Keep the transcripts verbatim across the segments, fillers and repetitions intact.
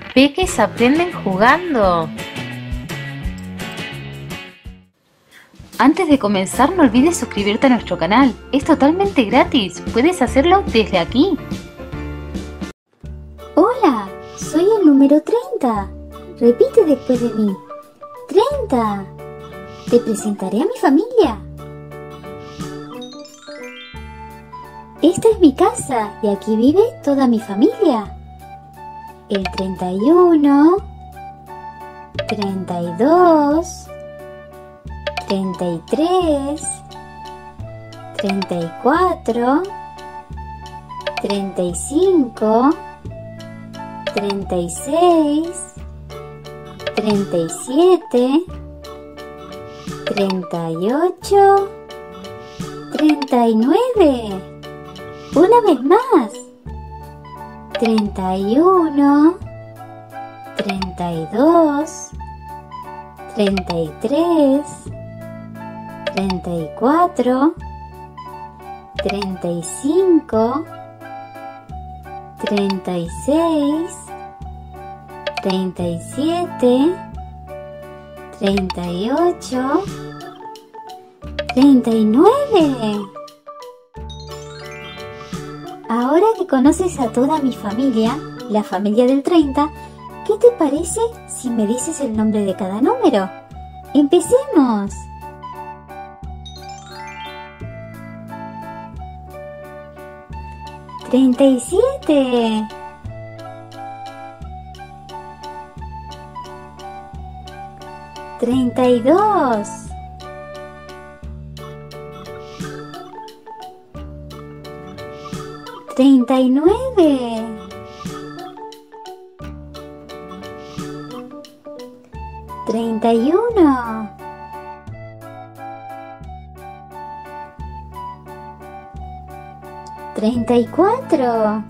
peques aprenden jugando. Antes de comenzar, no olvides suscribirte a nuestro canal. Es totalmente gratis. Puedes hacerlo desde aquí. Hola, soy el número treinta. Repite después de mí. treinta. Te presentaré a mi familia. Esta es mi casa y aquí vive toda mi familia. El treinta y uno, treinta y dos, treinta y tres, treinta y cuatro, treinta y cinco, treinta y seis, treinta y siete, treinta y ocho, treinta y nueve. Una vez más. treinta y uno, treinta y dos, treinta y tres, treinta y cuatro, treinta y cinco, treinta y seis, treinta y siete, treinta y ocho, treinta y nueve. Ahora que conoces a toda mi familia, la familia del treinta, ¿qué te parece si me dices el nombre de cada número? ¡Empecemos! treinta y siete. treinta y dos. treinta y nueve. treinta y uno. treinta y cuatro.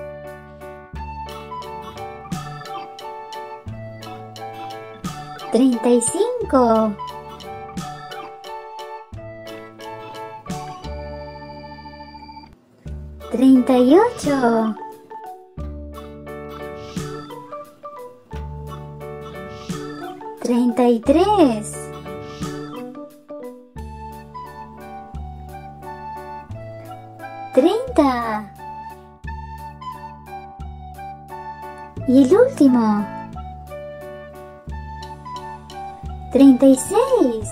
treinta y cinco. treinta y ocho. treinta y tres. treinta. Y el último. treinta y seis.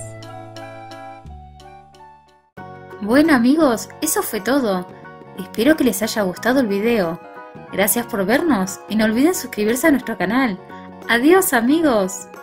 Bueno amigos, eso fue todo. Espero que les haya gustado el video. Gracias por vernos y no olviden suscribirse a nuestro canal. Adiós amigos.